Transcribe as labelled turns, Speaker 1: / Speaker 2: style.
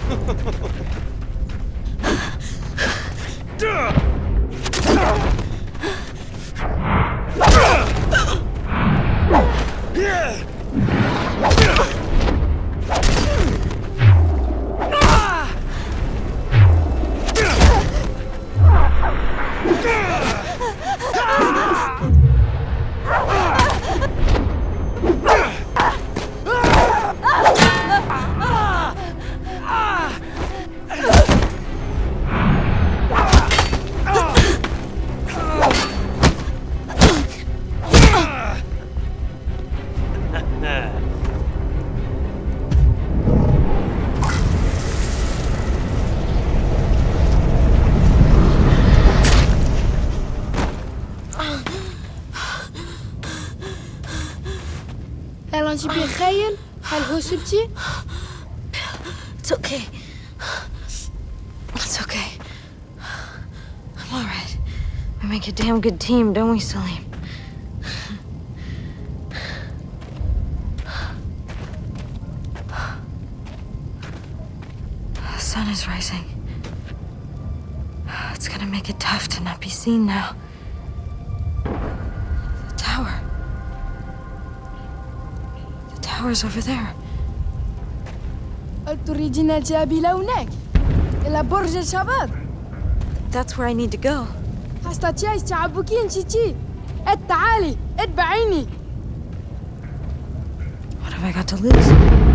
Speaker 1: أنت بخير؟ هل هو سبتي؟
Speaker 2: It's okay. It's okay. I'm all right. We make a damn good team, don't we, Salim? The sun is rising. It's gonna make it tough to not be seen now. The tower. The tower's over there.
Speaker 1: هل تريدين الذهاب إلى هناك؟ إلى برج الشباب؟
Speaker 2: That's where I need to go.
Speaker 1: حستطيع استيعابك تيتي. تعالي اتبعيني.
Speaker 2: What have I got to lose?